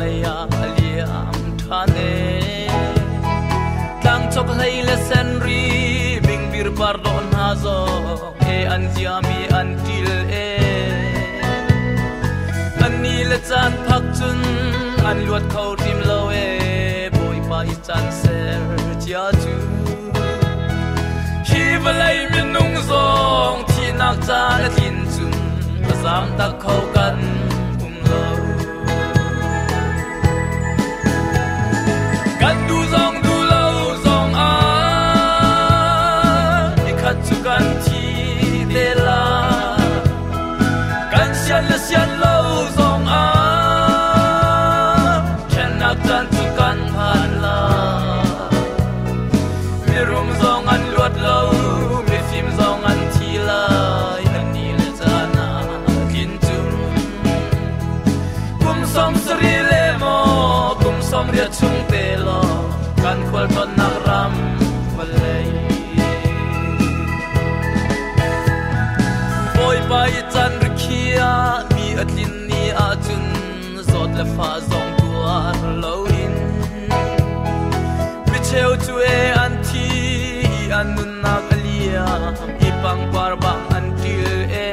ya aliam thane tang chok lei le senri bing bir pardon hazo e anjiami antil e ani le chan phak chun an luat khau tim lo e boy pa I chan ser chia chu hi valai min nung zong thi nak cha la tin chun zam tak khau kan lo kan du zong du lo zong a ni khat chu kan thi de la kan sian la sian lo zong a chen nak chan chu kan phan la mi rum zong an luat lo mi phim zong an thi la ani le chana kin chu kum som sri le mo kum som ria chung te lo kan khwal ton nak ram valei boy pai chan rikhia mi atlin ni a chun zot le fa zong tuar lo in mi cheu chu e an thi an nun nak alia I pang par bang an til e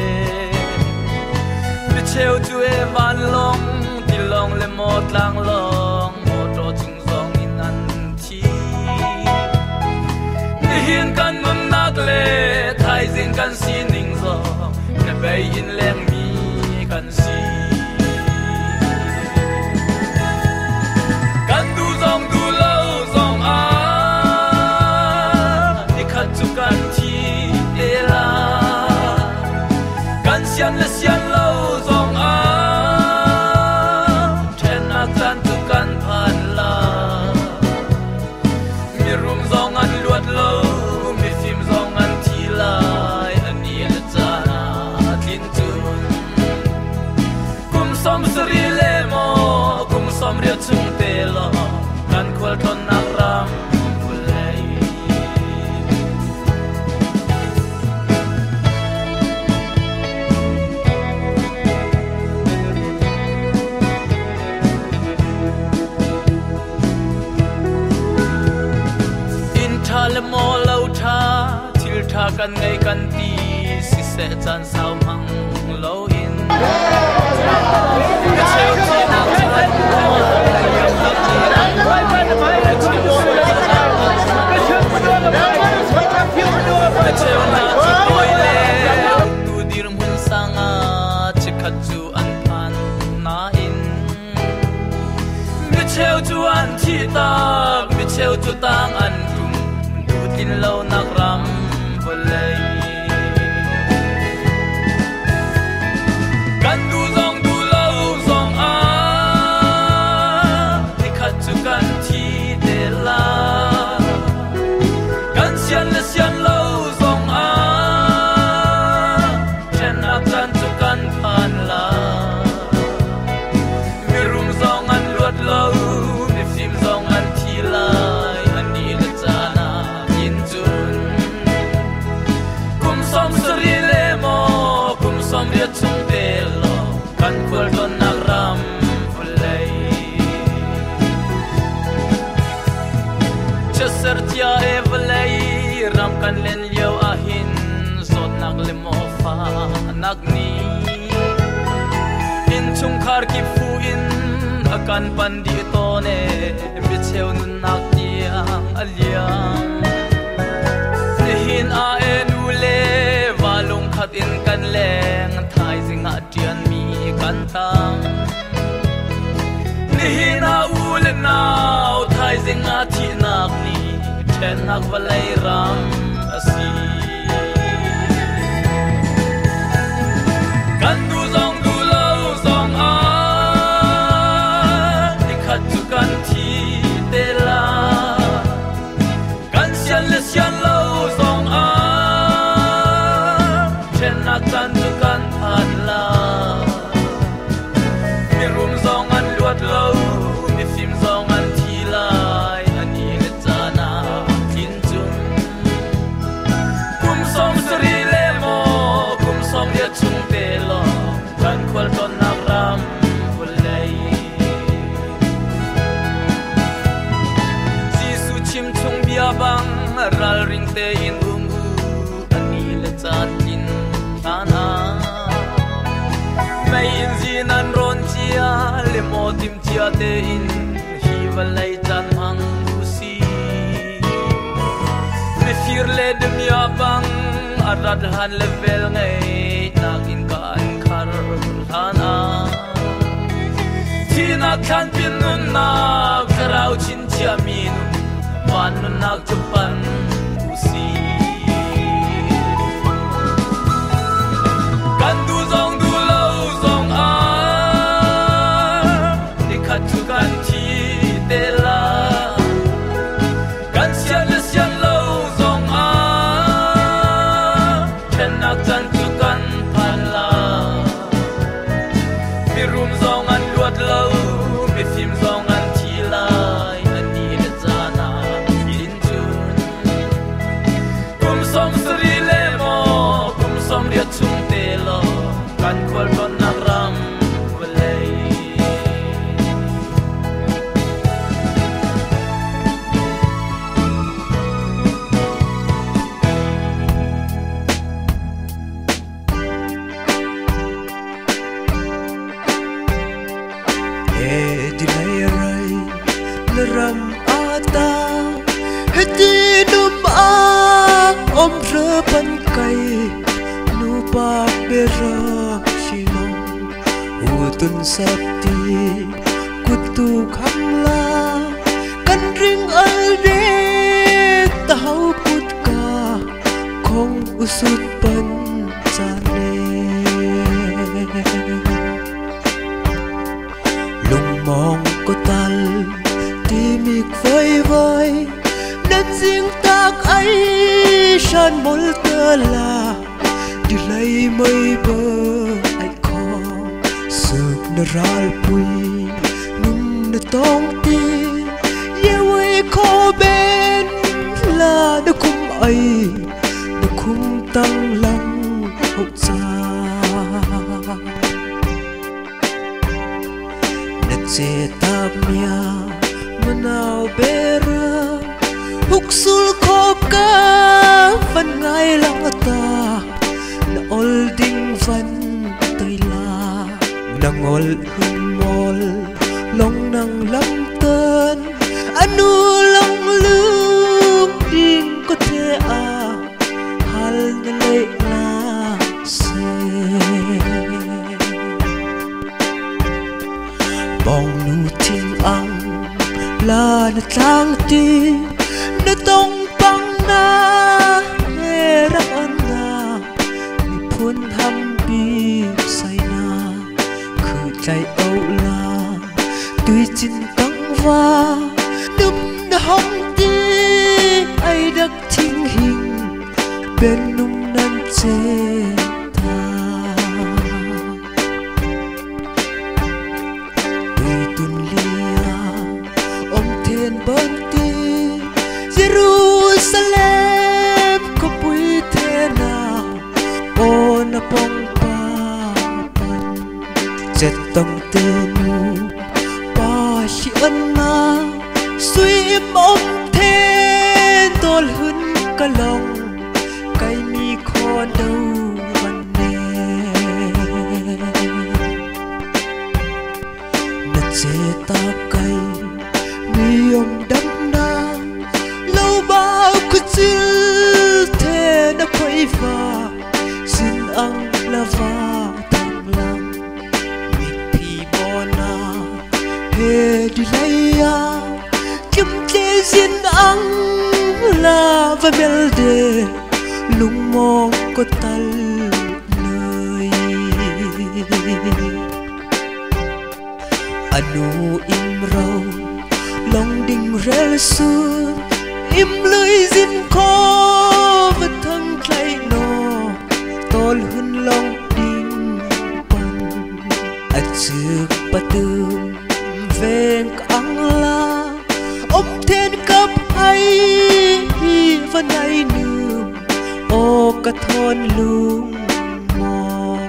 mi cheu chu e van long ti long le mo tlang long mo to chung zong in an thi ni hin kan nun nak le thai zin kan si ning zo ne bei in leng mi kan si kan du zong du lo zong a ni khat chu kan thi e la kan sian le sian lo zong a then a kan chu kan phan la mi rum zong an luat lo mi phim zong an thi lai ani le chana tlin chun kum som sri le mo kum som ria chung te lo kan khwal thon nak ram vulai in thal mo lo tha thil tha kan ngai kan ti si se chan sao mang lo in cheu chi nak chan cheu na boy le tu dir mun sanga chikhat chu an phan na in mi cheu chu an thi ta mi cheu chu tang an tum tu tin lo nak ram volei kan du zong du lo zong a ni khat chu kan thi de la kan sian le sian lo zong a chen nak chan chu kan phan la mi rum zong an luat lo mi phim zong an thi lai ani le chana kin chun kum som sri le mo kum som ria chung te lo kan khwal ton nak ram vulai chaser tia e vulai ram kan len leo a hin zot nak le mo fa nak ni in chung khar ki fu in akan pandi to ne mi cheu nun nak tiang aliam ne hin a e nu le walung khat in kan leng thai zinga tian mi kan tang ni hin a u le nau thai zinga thi nak ni then nak valai ram asi kan du zong du lo zong a ni khat chu kan thi de la kan sian le sian lo zong a then nak kan chu kan phan la mi rum zong an luat lo mi phim zong an thi lai ani le chana kin chun ral ring te in ani le chat in thana mai in zin an ron chia le mo tim chia te in hi valai chan hang si me fir le dem ya bang arad han level ngai nakin ka an khar thana tina khan pin nun na karau chin chia min wan nun nak chupan usi kan du lo zong a ni khat chu kan thi te la kan sian lo zong a chen nak chan chu kan phan la mi rum zong an luat lo mi sim zong an thi lai ani le chana in chun kum som sri le mo kum som ria chung te lo kan khol ton na ram velai ram ata heti num a om rơ pan kai nu pa bera shilong u tun sap ti kutu kham la kan ring al de tau put ka khong usut pan cha ne lung mong ko tal timik vơi vơi nên riêng tác ấy san mol tơ là đi lấy mây bờ ai khó sực nở ral pui nung nở tong ti ye way khó bên là nó kum ấy nó kum tăng lăng hậu cha nét che tap nia nào bera huk sul khop ka van ngai lang ta na ol ding van toi la nang ol hun mol long nang lam tân anu long lung ding có thể a hal na le na se bong nu ting ang là nó tang ti nó tông băng na he ra an na mi phun ham bi say na khử chạy âu la tùy chín căng va đâm nó hong ti ai đắc thinh hình bên nung nan chê tha tùy tuần lia bên ti Jerusalem có bụi thế nào ô na bông ba pan chết tâm tê nu ba si ân na suy im ông thế tol hun cả lòng cây mi khó đâu văn nè na chế ta cây mi ông đắm na lâu bao cứ chill thế đã quay va xin ăn là va thằng lăng mi phi bona he đi lấy à kiếm chế xin ăn là và mel de lung mong có tal nơi anu im rau lòng đình rel xưa im lưới zin khó vật thân thay nọ tol hun lòng đình pan a chư pa tươm veng ang la ông thiên cấp hay vẫn ai nương ô cả thôn lung mong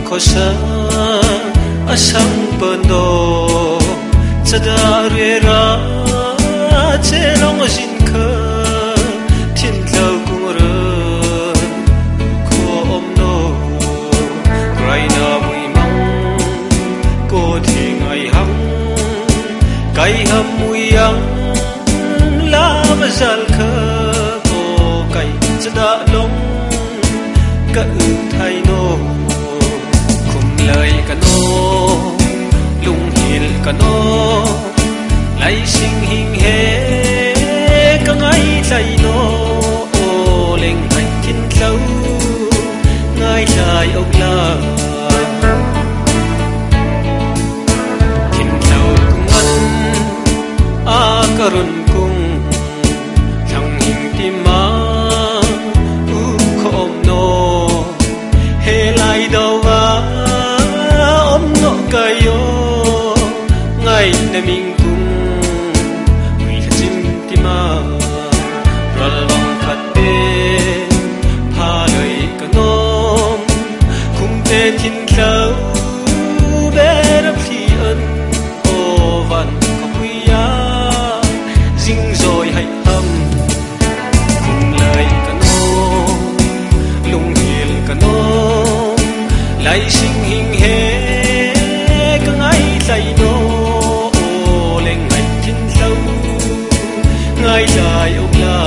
ko sa asang bando sadare Chelong sin ka tin thau kung ra ko om no rai na mui mang ko thing ai hang kai ham mui yang la ma zal ka ko kai chada long ka thai no khum lai ka no lung hil ka no lai sing hing he ka ngai lai no o leng hai kin thau ngai lai ok la kin thau ngan a karun kung thang hing ti ma u khom no he lai dau wa om no kayo ngai na ming tin thâu bé đắp khi ân ô văn có quý á dinh rồi hãy âm cùng lời cả nô lung hiền cả nô lại sinh hình hé các ai dạy nô ô lên hãy tin thâu ngay dài ông là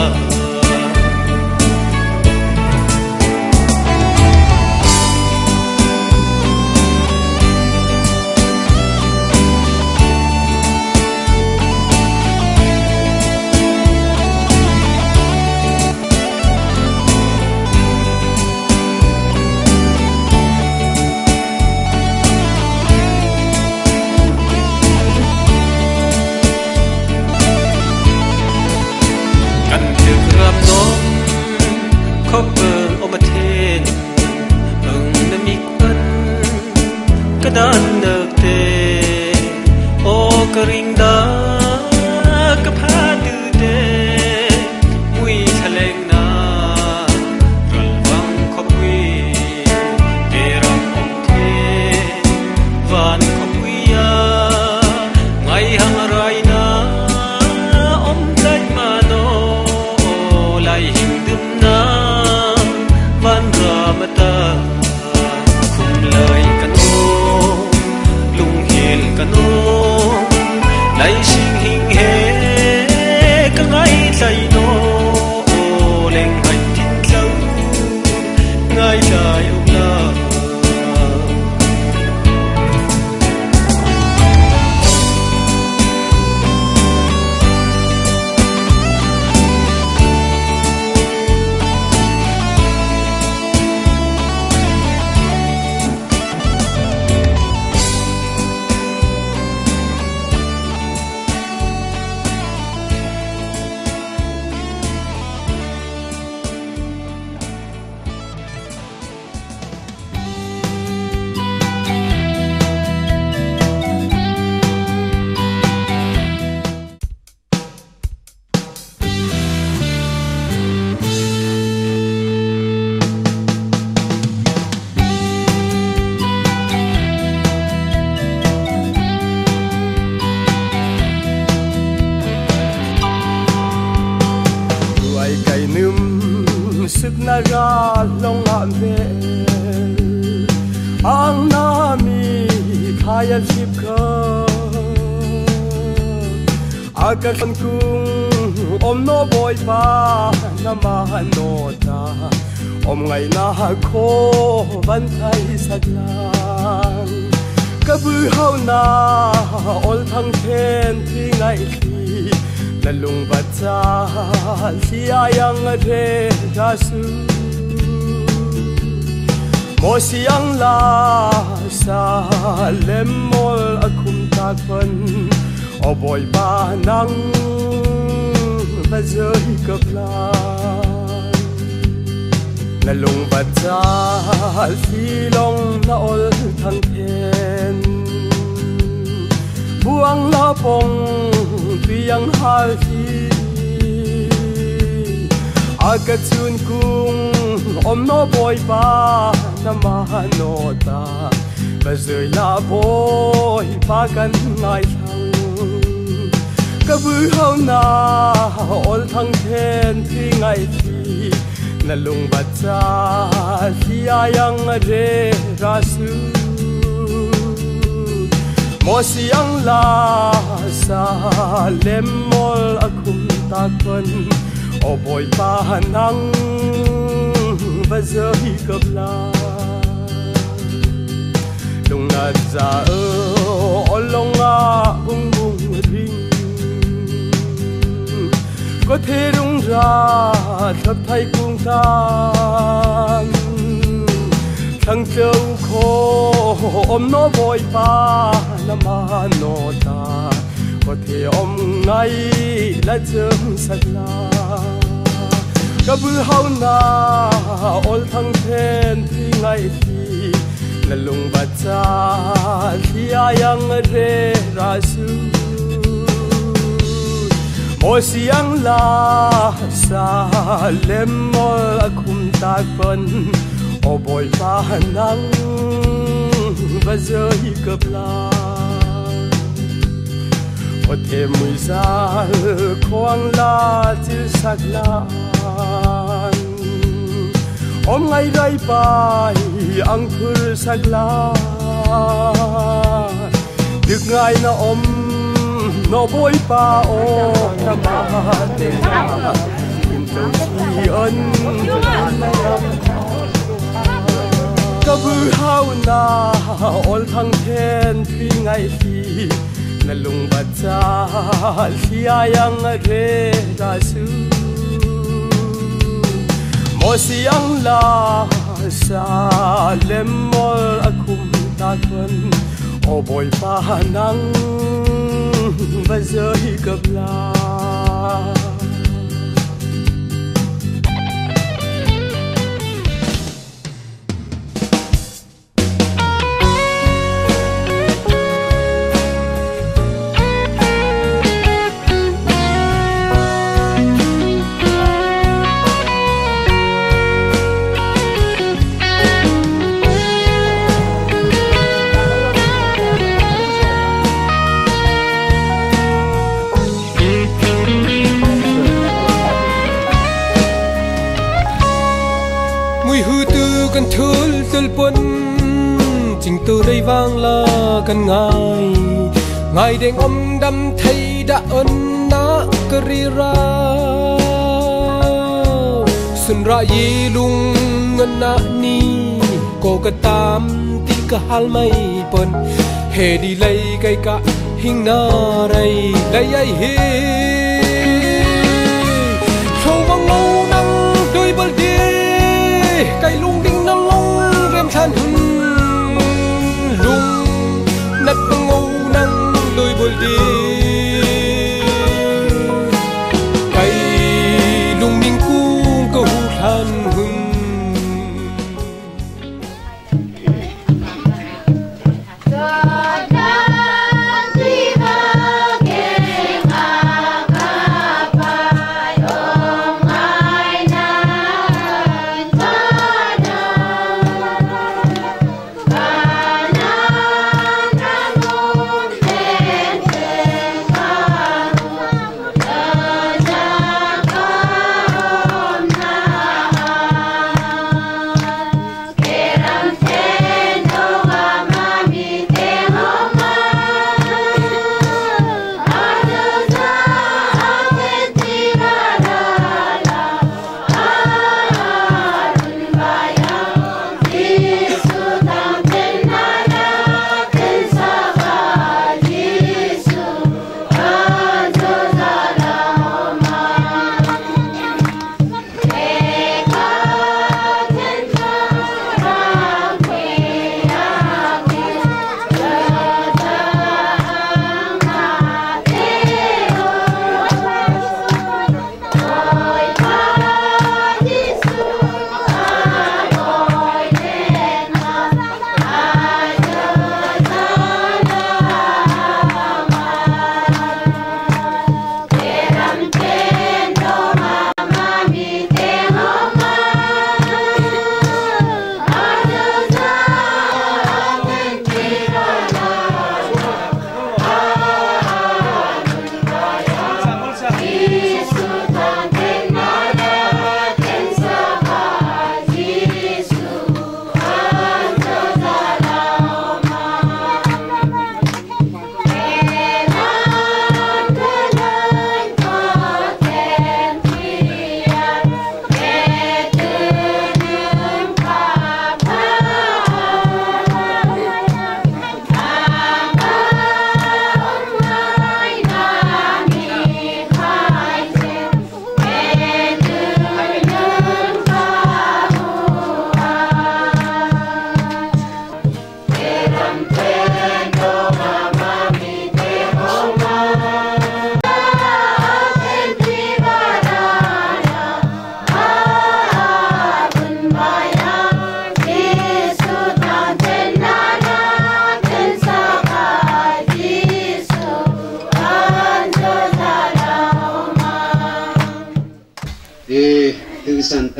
dan nực tê ô cơ ring đá cấp hát tư tê mui thaleng na ral vang khop quy tê ram om thê van khop quy ya ngai hang rai na om lai ma no lai hing dum na van ra mata khum lời cano lai sinh hình he các ai dạy nó lên hành tin lâu ngay lại ông la naga long an ve ang nami khaya chip kha aga kan kung om no boy pa na ma no ta om ngai na kho ban thai saglang ka bu hau na ol thang then thi ngai la lung bat cha sia yang re da su mo siang la sa lem mol akum ta kon o boy ba nang ba zoi ka plan la lung bat cha si long na ol thang then buang la pong tuyang hal hi aga chun kung om no boy pa na mahanota bazoi la boy pa kan ngai thang ka bu hau na ol thang then thi ngai thi na lung bat cha thi ayang re ra su mo siang la sa lemol akum ta kon o boy pa nang bazoi kabla lung na za o longa bung bung ring có thể rung ra thập thay cung tan thằng châu khô ôm nó bồi ba na ma nô ta có thể ôm ngay là chớm sạch la cả bữa hao na ol thằng then thì ngay thì là lùng bát cha thì ayang re ra su o siang la sa lemol akum ta kon o boy pa nang bazoi kapla o te mui sa khoang la til saklan om ngai rai pai ang phur sakla được ngai na om no boy pa o na ma te na kim châu chi ân ka bu hau na ol thang then thi ngai thi na lung bat cha thi ayang re ra su mo siang la sa lemol akum ta kon o boy pa nang bazoi kabla กันทุลตุลปนจิงตัวได้วางลากันง่ายเด้งอมดำไทยดะอนนะกรีราสุนรายีลุงเงินนะนี่ก็กระตามที่กะฮัลไม่ปนเฮดีเลยไกกะหิงนาไรเลยยัยเฮโชว์วังโง่นังโดยบลดีไก่ลุงดิ่งนั่งลงเรียมชันหุ่นลุงนัดบังโง่นั่งโดยบลดีไก่ลุงดิ่งกู้ก็หูทันหุ่น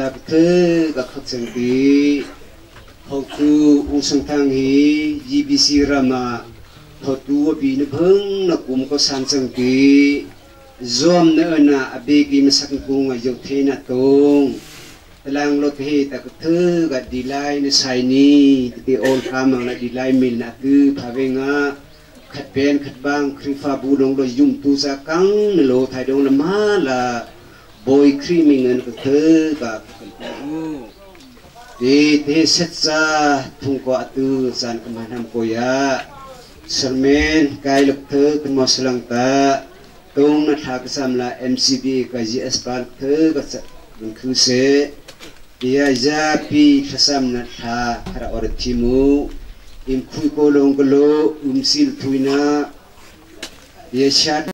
ta ke ka khak sang ti hok tu u sang thang hi GBC rama thotu bi na phung na kum ko san sang ti zom na na abegi masak kung ayo the na tong talang lot he ta ke ga dilai na sai ni ti ol kamang na dilai mil na tu phawenga khat pen khat bang krifa bu dong lo yum tu sa kang lo thai dong la ma la boy creaming an ke ga te set sa thung ko atu san kamanam ko ya sermen kai lok the kan mo salang ta tong na thak sam la MCB ka GS park the ka ban khu se dia ja pi thasam na tha khara or thimu im khui ko long ko lo sil thuina dia chat